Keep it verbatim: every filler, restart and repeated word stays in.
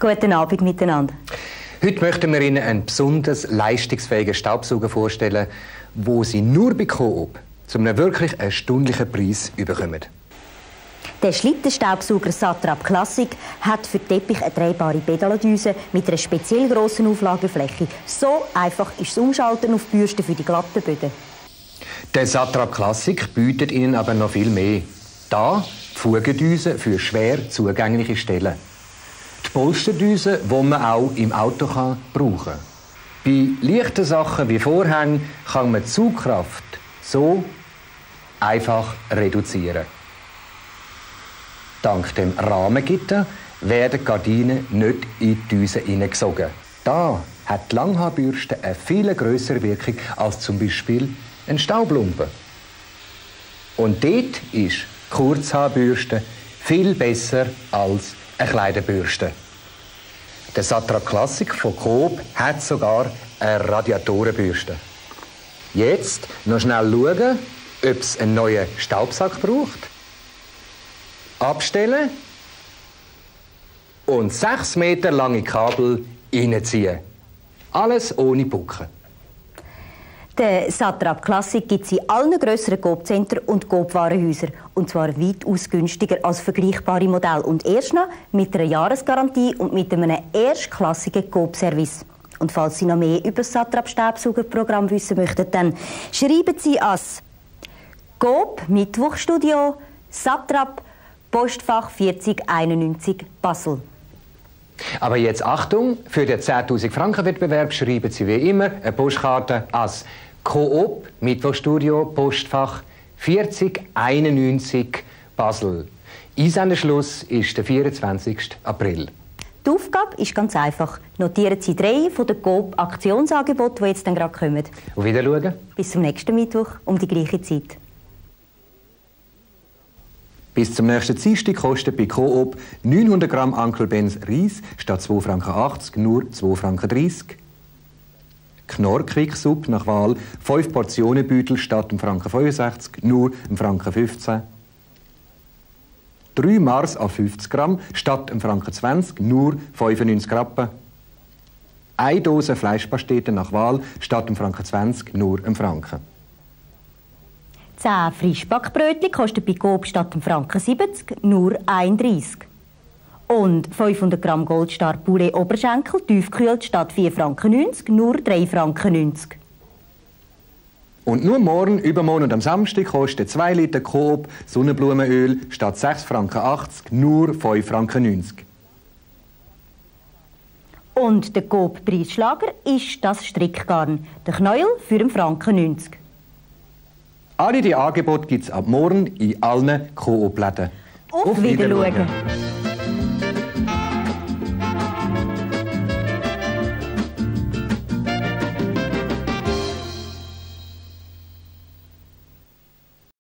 Guten Abend miteinander. Heute möchten wir Ihnen einen besonders leistungsfähigen Staubsauger vorstellen, wo Sie nur bei Coop zu einem wirklich erstaunlichen Preis bekommen. Der Schlittenstaubsauger Satrap Classic hat für Teppich eine drehbare Pedaladüse mit einer speziell grossen Auflagefläche. So einfach ist das Umschalten auf Bürsten für die glatten Böden. Der Satrap Classic bietet Ihnen aber noch viel mehr. Da die Fugendüse für schwer zugängliche Stellen. Die Polsterdüse, die man auch im Auto kann brauchen kann. Bei leichten Sachen wie Vorhängen kann man die Zugkraft so einfach reduzieren. Dank dem Rahmengitter werden die Gardinen nicht in die Düse hineingesogen. Da hat die Langhaarbürste eine viel grössere Wirkung als zum Beispiel ein Staublumpen. Und dort ist die Kurzhaarbürste viel besser als eine Kleiderbürste. Der Satrap Classic von Coop hat sogar eine Radiatorenbürste. Jetzt noch schnell schauen, ob es einen neuen Staubsack braucht. Abstellen und sechs Meter lange Kabel reinziehen. Alles ohne Bucken. Der Satrap Classic gibt es in allen grösseren Coop-Zentren und Coop-Warenhäusern. Und zwar weitaus günstiger als vergleichbare Modelle. Und erst noch mit einer Jahresgarantie und mit einem erstklassigen Coop-Service. Und falls Sie noch mehr über das Satrap-Staubsaugerprogramm wissen möchten, dann schreiben Sie als Coop Mittwochstudio Satrap Postfach vierzig einundneunzig Basel. Aber jetzt Achtung, für den zehntausend Franken Wettbewerb schreiben Sie wie immer eine Postkarte als Coop Mittwochstudio Postfach vierzig einundneunzig Basel. Einsendeschluss ist der vierundzwanzigsten April. Die Aufgabe ist ganz einfach. Notieren Sie drei von den Coop Aktionsangeboten, die jetzt dann gerade kommen. Und wieder schauen. Bis zum nächsten Mittwoch um die gleiche Zeit. Bis zum nächsten Dienstag kostet bei Coop neunhundert Gramm Uncle Ben's Reis statt zwei Franken achtzig nur zwei Franken dreißig. Knorr Quick-Suppe nach Wahl fünf Portionen Beutel statt einem Franken fünfundsechzig nur einem Franken fünfzehn. drei Mars auf fünfzig Gramm statt einem Franken zwanzig nur fünfundneunzig Rappen. Eine Dose Fleischpastete nach Wahl statt einem Franken zwanzig nur einem Franken. zehn Frischbackbrötchen kosten bei Coop statt einem Franken siebzig nur ein dreißig. Und fünfhundert Gramm Goldstar Poulet Oberschenkel tiefgekühlt statt vier Franken neunzig nur drei Franken neunzig. Und nur morgen, übermorgen und am Samstag kostet zwei Liter Coop Sonnenblumenöl statt sechs Franken achtzig nur fünf Franken neunzig. Und der Coop-Preisschlager ist das Strickgarn. Der Knäuel für einen Franken neunzig. Alle die Angebote gibt es ab morgen in allen Coop-Läden. Auf Wiedersehen!